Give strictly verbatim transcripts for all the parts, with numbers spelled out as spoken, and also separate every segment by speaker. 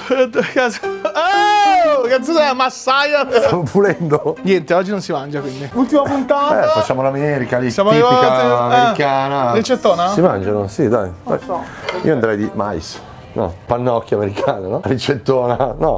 Speaker 1: Oh, cazzo sei, massaia?
Speaker 2: Stavo pulendo.
Speaker 1: Niente, oggi non si mangia, quindi. Ultima puntata.
Speaker 2: Eh, facciamo l'America lì,
Speaker 1: Siamo
Speaker 2: tipica
Speaker 1: arrivati.
Speaker 2: americana.
Speaker 1: Ah, ricettona?
Speaker 2: Si mangiano, sì, dai.
Speaker 1: Non so.
Speaker 2: Io andrei di mais. No, pannocchia americana, no? Ricettona, no.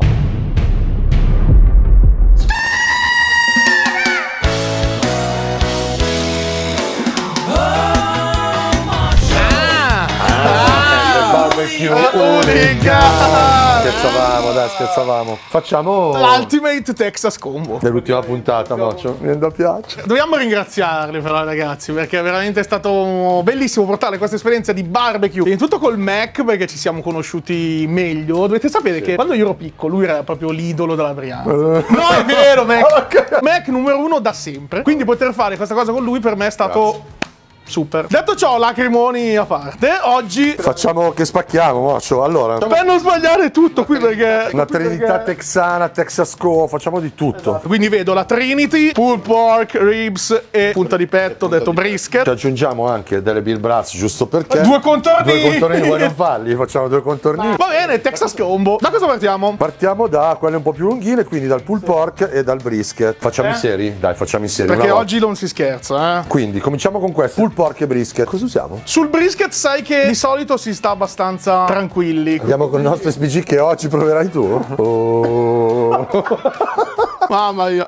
Speaker 1: Unica!
Speaker 2: Scherzavamo, dai, scherzavamo. Facciamo
Speaker 1: l'Ultimate Texas Combo
Speaker 2: nell'ultima puntata, Moccio. Mi da piace.
Speaker 1: Dobbiamo ringraziarli però, ragazzi, perché veramente è stato bellissimo portare questa esperienza di barbecue. Prima di tutto col Mac, perché ci siamo conosciuti meglio. Dovete sapere sì. che quando io ero piccolo, lui era proprio l'idolo della Brianza. Uh. No, è vero, Mac. Mac numero uno da sempre. Quindi poter fare questa cosa con lui per me è stato... Grazie. Super. Detto ciò, lacrimoni a parte, oggi
Speaker 2: facciamo che spacchiamo, Moccio. Allora,
Speaker 1: per non sbagliare tutto qui, perché
Speaker 2: una trinità perché... texana, Texas Co, facciamo di tutto. Esatto.
Speaker 1: Quindi vedo la Trinity, pulled pork, ribs e punta di petto, punta detto di brisket.
Speaker 2: Ci aggiungiamo anche delle beer brats, giusto perché.
Speaker 1: Due contorni.
Speaker 2: Due contorni, vuoi non farli? Facciamo due contorni.
Speaker 1: Va bene, Texas Combo. Da cosa partiamo?
Speaker 2: Partiamo da quelle un po' più lunghine, quindi dal pulled pork e dal brisket. Facciamo eh? i seri? Dai, facciamo i seri.
Speaker 1: Perché oggi non si scherza, eh.
Speaker 2: Quindi cominciamo con questo, pulled pork e brisket. Cosa usiamo?
Speaker 1: Sul brisket sai che di solito si sta abbastanza tranquilli.
Speaker 2: Andiamo con il nostro S P G che oggi proverai tu? Oh.
Speaker 1: Mamma mia.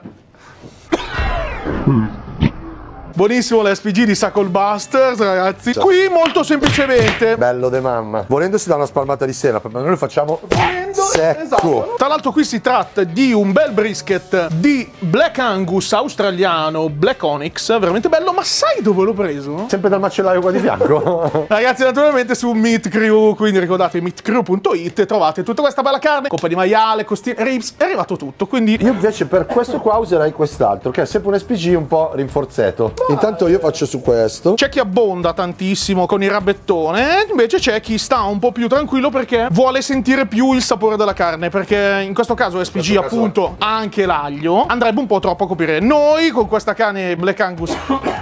Speaker 1: Buonissimo l'S P G di Suckle Busters, ragazzi. Ciao. Qui molto semplicemente.
Speaker 2: Bello de mamma. Volendo si dà una spalmata di sera, ma noi lo facciamo secco.
Speaker 1: Esatto. Tra l'altro qui si tratta di un bel brisket di Black Angus australiano, Black Onyx, veramente bello. Ma sai dove l'ho preso?
Speaker 2: Sempre dal macellaio qua di fianco.
Speaker 1: Ragazzi, naturalmente su Meat Crew, quindi ricordate meat crew punto it, trovate tutta questa bella carne, coppa di maiale, costine, ribs, è arrivato tutto. Quindi
Speaker 2: io invece per questo qua userei quest'altro, che è sempre un S P G un po' rinforzato. Intanto io faccio su questo.
Speaker 1: C'è chi abbonda tantissimo con il rabettone, invece c'è chi sta un po' più tranquillo perché vuole sentire più il sapore della carne, perché in questo caso S P G appunto ha anche l'aglio, andrebbe un po' troppo a coprire. Noi con questa carne Black Angus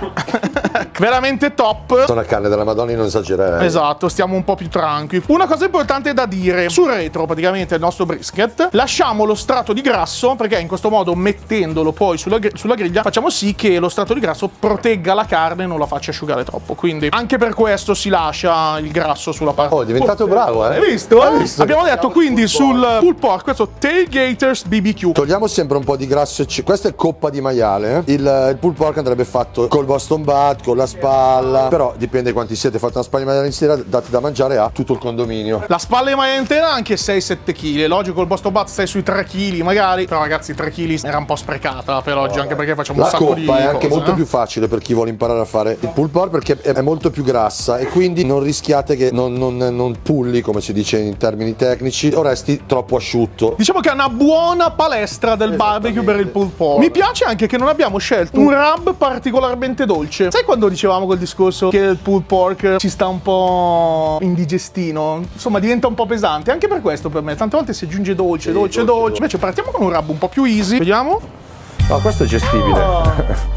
Speaker 1: veramente top.
Speaker 2: Sono la carne della Madonna, non esagerare.
Speaker 1: Esatto, stiamo un po' più tranqui. Una cosa importante da dire, sul retro praticamente il nostro brisket lasciamo lo strato di grasso, perché in questo modo mettendolo poi sulla, sulla griglia facciamo sì che lo strato di grasso protegga la carne e non la faccia asciugare troppo. Quindi anche per questo si lascia il grasso sulla parte.
Speaker 2: Oh, è diventato bravo, eh.
Speaker 1: Hai visto? Hai visto? Abbiamo detto quindi sul pulled pork, questo Tailgaters B B Q.
Speaker 2: Togliamo sempre un po' di grasso. Questa è coppa di maiale. Il, il pulled pork andrebbe fatto col Boston Butt, con la spalla. Però dipende quanti siete. Fate una spalla di maiale intera, date da mangiare a tutto il condominio.
Speaker 1: La spalla di maiale intera anche sei sette chili. Logico, il Boston Butt stai sui tre chili magari. Però ragazzi, tre chili era un po' sprecata per oggi, oh, anche perché facciamo
Speaker 2: la
Speaker 1: un sacco di
Speaker 2: coppa è anche
Speaker 1: cose,
Speaker 2: molto
Speaker 1: eh?
Speaker 2: più facile per chi vuole imparare a fare il pulled pork, perché è molto più grassa e quindi non rischiate che non, non, non pulli, come si dice in termini tecnici, o resti troppo asciutto.
Speaker 1: Diciamo che è una buona palestra del barbecue per il pulled pork. Mi piace anche che non abbiamo scelto un rub particolarmente dolce. Sai quando dicevamo col discorso che il pulled pork ci sta un po' indigestino? Insomma, diventa un po' pesante. Anche per questo per me tante volte si aggiunge dolce, sì, dolce, dolce, dolce, dolce. Invece partiamo con un rub un po' più easy. Vediamo.
Speaker 2: No, questo è gestibile. Oh.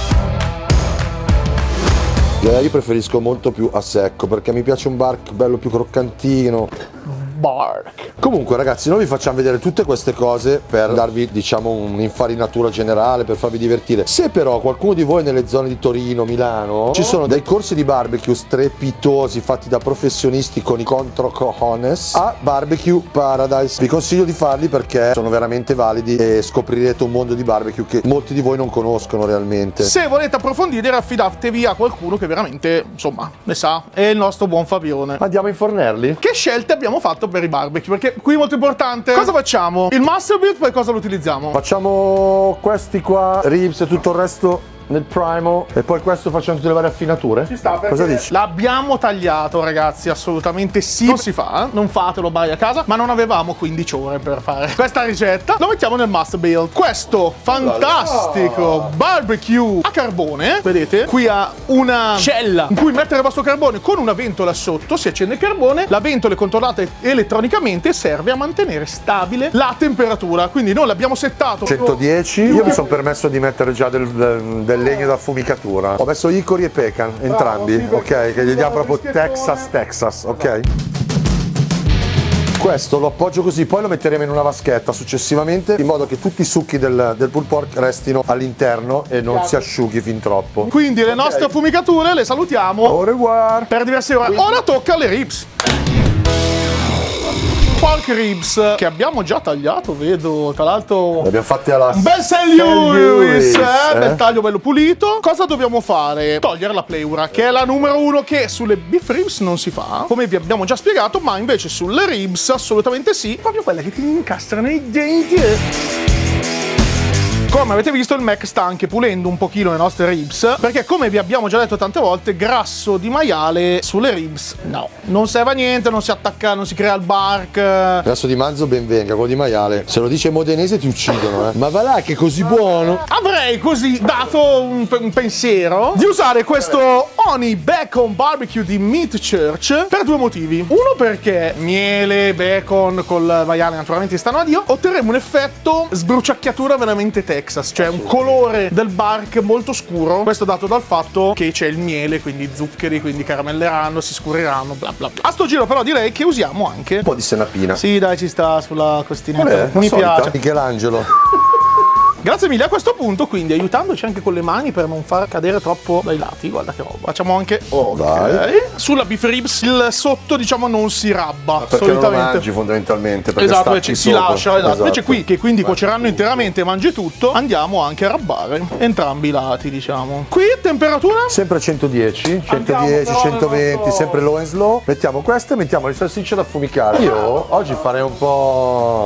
Speaker 2: Io preferisco molto più a secco perché mi piace un bark bello più croccantino.
Speaker 1: Bark.
Speaker 2: Comunque ragazzi, noi vi facciamo vedere tutte queste cose per darvi, diciamo, un'infarinatura generale, per farvi divertire. Se però qualcuno di voi nelle zone di Torino, Milano, ci sono dei corsi di barbecue strepitosi fatti da professionisti con i contro cojones a Barbecue Paradise. Vi consiglio di farli perché sono veramente validi e scoprirete un mondo di barbecue che molti di voi non conoscono realmente.
Speaker 1: Se volete approfondire, affidatevi a qualcuno che veramente, insomma, ne sa. È il nostro buon Fabione.
Speaker 2: Andiamo a infornerli.
Speaker 1: Che scelte abbiamo fatto per i barbecue? Perché qui è molto importante. Cosa facciamo? Il master build poi cosa lo utilizziamo?
Speaker 2: Facciamo questi qua, ribs e tutto il resto nel primo, e poi questo facciamo tutte le varie affinature.
Speaker 1: Ci sta,
Speaker 2: cosa dici?
Speaker 1: L'abbiamo tagliato, ragazzi, assolutamente sì. Non si fa, non fatelo mai a casa, ma non avevamo quindici ore per fare questa ricetta. Lo mettiamo nel master build. Questo fantastico barbecue a carbone, vedete? Qui ha una cella in cui mettere il vostro carbone con una ventola sotto, si accende il carbone, la ventola è controllata elettronicamente e serve a mantenere stabile la temperatura. Quindi noi l'abbiamo settato
Speaker 2: centodieci. Io mi sono permesso di mettere già del, del del legno da fumicatura. Ho messo icori e pecan, entrambi, ok? Che gli diamo proprio Texas, Texas, ok? Questo lo appoggio così, poi lo metteremo in una vaschetta successivamente, in modo che tutti i succhi del, del pulled pork restino all'interno e non si asciughi fin troppo.
Speaker 1: Quindi le okay. nostre affumicature le salutiamo.
Speaker 2: Au revoir.
Speaker 1: Per diverse ore. Ora tocca alle ribs. Pork ribs che abbiamo già tagliato, vedo, tra l'altro
Speaker 2: le abbiamo fatte alla
Speaker 1: un bel Saint Louis, eh? Bel taglio bello pulito. Cosa dobbiamo fare? Togliere la pleura, che è la numero uno, che sulle beef ribs non si fa, come vi abbiamo già spiegato, ma invece sulle ribs assolutamente sì, proprio quelle che ti incastrano i denti. Come avete visto, il Mac sta anche pulendo un pochino le nostre ribs, perché come vi abbiamo già detto tante volte, grasso di maiale sulle ribs no, non serve a niente, non si attacca, non si crea il bark.
Speaker 2: Grasso di manzo ben venga, quello di maiale se lo dice modenese ti uccidono, eh. Ma va là che è così buono.
Speaker 1: Avrei così dato un, un pensiero di usare questo Honey Bacon Barbecue di Meat Church per due motivi. Uno, perché miele, bacon col maiale naturalmente stanno a Dio, otterremo un effetto sbruciacchiatura veramente tecnico, cioè un colore del bark molto scuro. Questo dato dal fatto che c'è il miele, quindi zuccheri, quindi caramelleranno, si scuriranno, bla bla bla. A sto giro però direi che usiamo anche
Speaker 2: un po' di senapina.
Speaker 1: Sì, dai, ci sta sulla costinetta.
Speaker 2: Qual è?
Speaker 1: Mi
Speaker 2: solita?
Speaker 1: piace.
Speaker 2: Michelangelo.
Speaker 1: Grazie mille a questo punto, quindi aiutandoci anche con le mani per non far cadere troppo dai lati. Guarda che roba. Facciamo anche
Speaker 2: oh, dai.
Speaker 1: Sulla beef ribs il sotto diciamo non si rabba,
Speaker 2: perché solitamente non lo mangi fondamentalmente, perché
Speaker 1: esatto, invece si lascia, esatto.
Speaker 2: Esatto.
Speaker 1: Invece qui che quindi cuoceranno interamente e mangi tutto, andiamo anche a rabbare entrambi i lati, diciamo. Qui temperatura?
Speaker 2: Sempre centodieci, centodieci, centoventi, nostro... sempre low and slow. Mettiamo queste e mettiamo le salsicce da affumicare. Io oggi farei un po'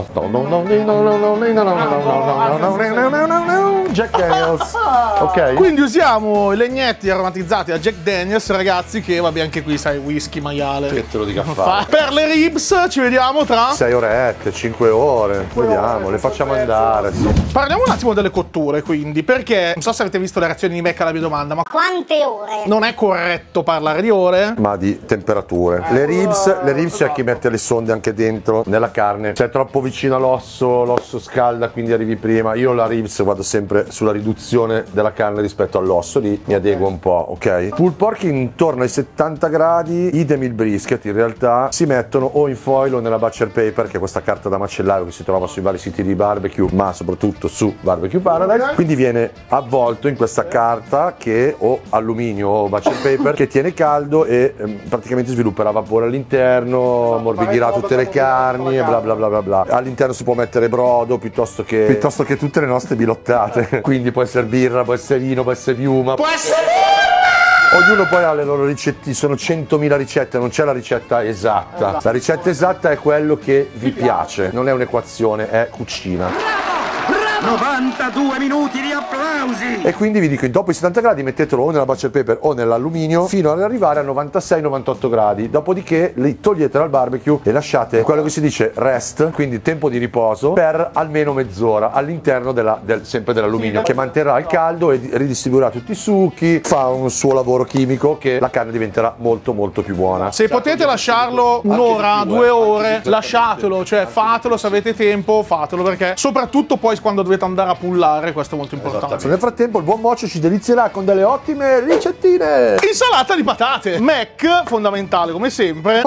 Speaker 2: Jack Daniels. Ok.
Speaker 1: Quindi usiamo i legnetti aromatizzati a Jack Daniels, ragazzi, che vabbè anche qui sai whisky, maiale.
Speaker 2: Che te lo dica fare.
Speaker 1: Per le ribs ci vediamo tra
Speaker 2: sei orette, cinque ore. Vediamo, le facciamo andare. Sì.
Speaker 1: Parliamo un attimo delle cotture, quindi, perché non so se avete visto le reazioni di Mac alla mia domanda, ma
Speaker 3: quante ore?
Speaker 1: Non è corretto parlare di ore,
Speaker 2: ma di temperature. Le ribs, le ribs c'è chi mette le sonde anche dentro nella carne. Se è troppo vicino all'osso, l'osso scalda, quindi arrivi prima. Io la ribs vado sempre sulla riduzione della carne rispetto all'osso, lì mi adeguo un po', ok? Pulled pork intorno ai settanta gradi, idem il brisket, in realtà si mettono o in foil o nella butcher paper, che è questa carta da macellaio che si trova sui vari siti di barbecue, ma soprattutto su Barbecue Paradise. Quindi viene avvolto in questa carta che o alluminio o butcher paper che tiene caldo e ehm, praticamente svilupperà vapore all'interno, morbidirà tutte le carni e bla bla bla bla bla. All'interno si può mettere brodo piuttosto che piuttosto che tutte le nostre bilottate. Quindi può essere birra, può essere vino, può essere piuma, può essere ognuno poi ha le loro ricette, sono centomila ricette, non c'è la ricetta esatta. La ricetta esatta è quello che vi piace, non è un'equazione, è cucina.
Speaker 4: novantadue minuti di applausi!
Speaker 2: E quindi vi dico, dopo i settanta gradi mettetelo o nella butcher paper o nell'alluminio fino ad arrivare a novantasei novantotto gradi, dopodiché li togliete dal barbecue e lasciate quello che si dice rest, quindi tempo di riposo, per almeno mezz'ora all'interno della, del, sempre dell'alluminio, che manterrà il caldo e ridistribuirà tutti i succhi, fa un suo lavoro chimico che la carne diventerà molto molto più buona.
Speaker 1: Se potete lasciarlo un'ora, due ore, lasciatelo, cioè fatelo, se avete tempo fatelo, perché soprattutto poi quando dovete andare a pullare, questo è molto importante.
Speaker 2: Nel frattempo il buon Mocio ci delizierà con delle ottime ricettine.
Speaker 1: Insalata di patate. Mac, fondamentale come sempre,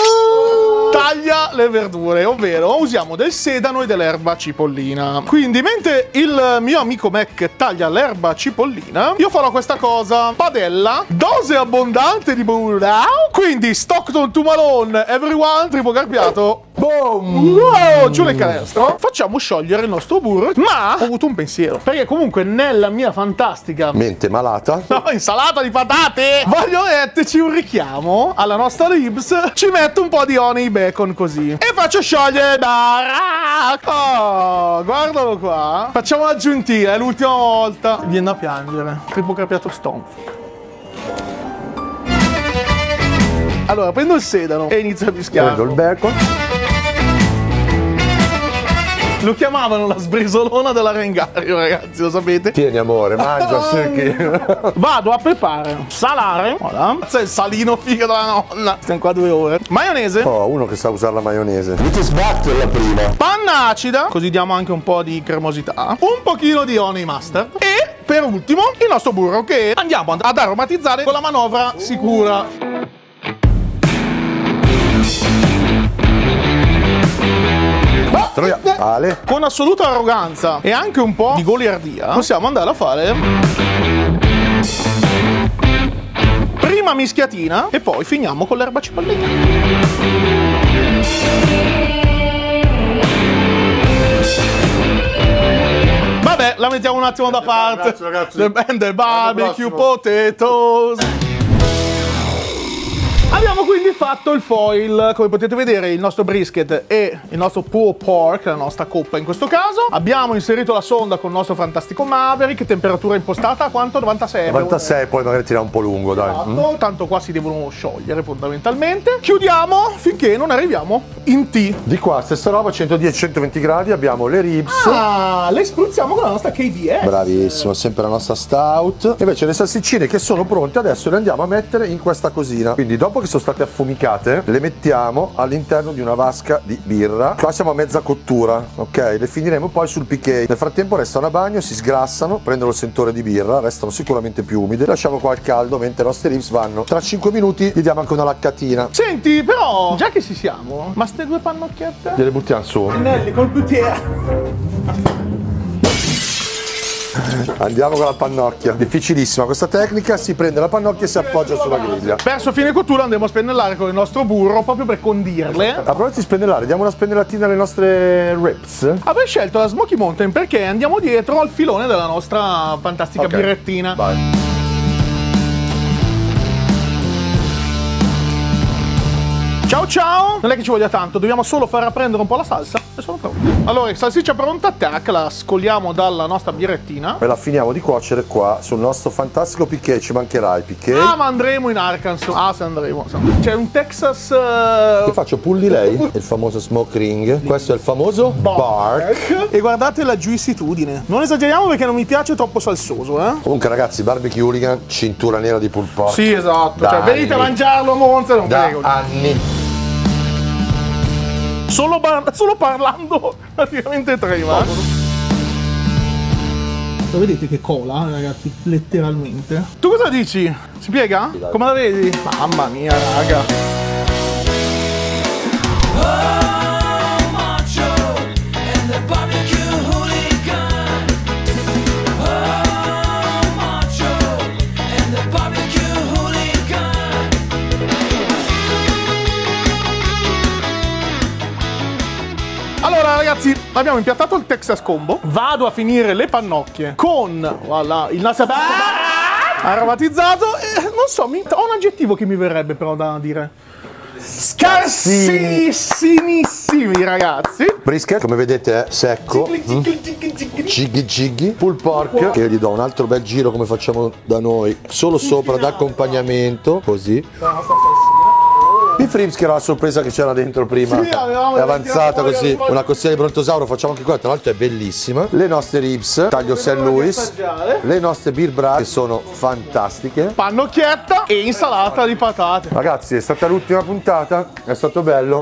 Speaker 1: taglia le verdure, ovvero usiamo del sedano e dell'erba cipollina. Quindi mentre il mio amico Mac taglia l'erba cipollina, io farò questa cosa: padella, dose abbondante di burrao, quindi Stockton to Malone, everyone, triplo carpiato. Boom! Wow, giù le canestro. Facciamo sciogliere il nostro burro. Ma ho avuto un pensiero, perché comunque nella mia fantastica
Speaker 2: mente malata,
Speaker 1: no, insalata di patate, voglio metterci un richiamo alla nostra ribs. Ci metto un po' di honey bacon così e faccio sciogliere oh, guardalo qua. Facciamo l'aggiuntina, è l'ultima volta. Viene da piangere. Triplo carpiato stonf. Allora prendo il sedano e inizio a mischiare.
Speaker 2: Prendo il bacon.
Speaker 1: Lo chiamavano la sbrisolona dell'Arengario, ragazzi, lo sapete?
Speaker 2: Tieni amore, mangia, secchi.
Speaker 1: Vado a preparare salare. Voilà. C'è il salino figa della nonna. Stiamo qua due ore. Maionese.
Speaker 2: Oh, uno che sa usare la maionese. Mi ti sbatto la prima.
Speaker 1: Panna acida, così diamo anche un po' di cremosità. Un pochino di honey mustard. E per ultimo il nostro burro, che andiamo ad aromatizzare con la manovra sicura.
Speaker 2: Troia. Ale.
Speaker 1: Con assoluta arroganza e anche un po' di goliardia possiamo andare a fare prima mischiatina e poi finiamo con l'erba cipollina. Vabbè, la mettiamo un attimo da parte.
Speaker 2: Grazie, ragazzi.
Speaker 1: The band the barbecue potatoes. Abbiamo quindi fatto il foil, come potete vedere il nostro brisket e il nostro pulled pork, la nostra coppa in questo caso. Abbiamo inserito la sonda con il nostro fantastico Maverick, temperatura impostata a quanto? novantasei?
Speaker 2: novantasei, poi magari tira un po' lungo, dai.
Speaker 1: Esatto,
Speaker 2: Mm.
Speaker 1: tanto qua si devono sciogliere fondamentalmente. Chiudiamo finché non arriviamo in T.
Speaker 2: Di qua, stessa roba, centodieci centoventi gradi, abbiamo le ribs.
Speaker 1: Ah, le spruzziamo con la nostra K D S.
Speaker 2: Bravissimo, sempre la nostra stout. E invece le salsiccine che sono pronte adesso le andiamo a mettere in questa cosina. Quindi dopo che sono state affumicate le mettiamo all'interno di una vasca di birra. Qua siamo a mezza cottura, ok? Le finiremo poi sul piquet. Nel frattempo restano a bagno, si sgrassano, prendono il sentore di birra, restano sicuramente più umide. Lasciamo qua al caldo mentre i nostri ribs vanno. Tra cinque minuti gli diamo anche una laccatina.
Speaker 1: Senti, però, già che ci siamo, ma ste due pannocchiette?
Speaker 2: Gliele buttiamo su.
Speaker 1: Nelly col buttiere.
Speaker 2: Andiamo con la pannocchia. Difficilissima questa tecnica, si prende la pannocchia e si appoggia sulla griglia.
Speaker 1: Verso fine cottura andiamo a spennellare con il nostro burro proprio per condirle.
Speaker 2: A proposito di spennellare, diamo una spennellatina alle nostre ribs.
Speaker 1: Avevo scelto la Smoky Mountain perché andiamo dietro al filone della nostra fantastica
Speaker 2: Ok,
Speaker 1: birrettina.
Speaker 2: vai.
Speaker 1: Ciao ciao! Non è che ci voglia tanto, dobbiamo solo far rapprendere un po' la salsa e sono pronti. Allora, salsiccia pronta, tac, la scogliamo dalla nostra birrettina.
Speaker 2: E la finiamo di cuocere qua sul nostro fantastico piquet. Ci mancherà il piquet.
Speaker 1: Ah, ma andremo in Arkansas. Ah, se andremo. C'è un Texas... Uh...
Speaker 2: Che faccio pull lei, il famoso smoke ring. Questo è il famoso bark.
Speaker 1: E guardate la giuicitudine. Non esageriamo perché non mi piace troppo salsoso, eh?
Speaker 2: Comunque ragazzi, barbecue hooligan, cintura nera di pulled pork.
Speaker 1: Sì, esatto.
Speaker 2: Da
Speaker 1: Cioè, venite a
Speaker 2: anni.
Speaker 1: mangiarlo a Monza, non
Speaker 2: Da
Speaker 1: prego.
Speaker 2: anni.
Speaker 1: Solo, par- solo parlando praticamente trema. Lo vedete che cola, ragazzi, letteralmente. Tu cosa dici? Si piega? Come la vedi? Mamma mia, raga. Allora ragazzi, abbiamo impiattato il Texas Combo. Vado a finire le pannocchie con voilà, il nasa aromatizzato e non so, mi... ho un aggettivo che mi verrebbe però da dire. Scarsissimissimi ragazzi.
Speaker 2: Brisket, come vedete, è secco. Giggy giggy. Pulled pork, che io gli do un altro bel giro come facciamo da noi, solo sopra d'accompagnamento, così. Beef ribs, che era la sorpresa che c'era dentro prima,
Speaker 1: Sì, avevamo
Speaker 2: è avanzata
Speaker 1: fuori
Speaker 2: così,
Speaker 1: il-
Speaker 2: una costina di brontosauro, facciamo anche quella, tra l'altro è bellissima. Le nostre ribs, taglio Saint Louis,
Speaker 1: assaggiare.
Speaker 2: le nostre beer bra, che sono fantastiche.
Speaker 1: Pannocchietta e insalata di patate.
Speaker 2: Ragazzi, è stata l'ultima puntata, è stato bello.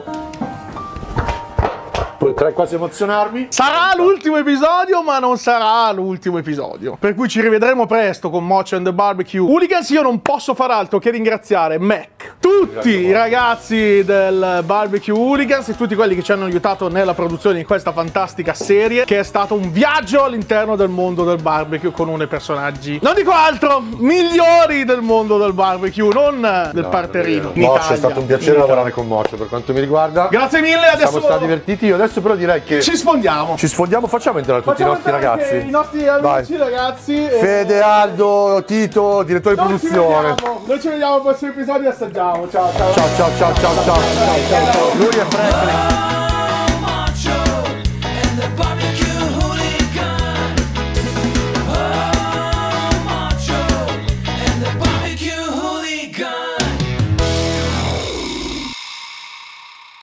Speaker 2: Potrei quasi emozionarmi.
Speaker 1: Sarà l'ultimo episodio, ma non sarà l'ultimo episodio. Per cui ci rivedremo presto con Mocho and the Barbecue Hooligans. Io non posso far altro che ringraziare Mac, tutti i ragazzi del Barbecue Hooligans e tutti quelli che ci hanno aiutato nella produzione di questa fantastica serie, che è stato un viaggio all'interno del mondo del barbecue con uno dei personaggi, non dico altro, migliori del mondo del barbecue, non del parterino. in
Speaker 2: Mocho, è
Speaker 1: Italia.
Speaker 2: stato un piacere lavorare con Mocho per quanto mi riguarda.
Speaker 1: Grazie mille, adesso
Speaker 2: Siamo stati divertiti, io adesso però direi che
Speaker 1: ci sfondiamo.
Speaker 2: ci sfondiamo, facciamo entrare tutti
Speaker 1: Facciamo
Speaker 2: i nostri
Speaker 1: entrare anche
Speaker 2: ragazzi.
Speaker 1: i nostri amici,
Speaker 2: Vai.
Speaker 1: ragazzi. e-
Speaker 2: Fede, Aldo, Tito, direttore di
Speaker 1: Noi ci
Speaker 2: produzione.
Speaker 1: vediamo, noi ci vediamo al prossimo episodio e assaggiamo. Ciao, ciao.
Speaker 2: Ciao ciao ciao ciao ciao. Lui è Franklin.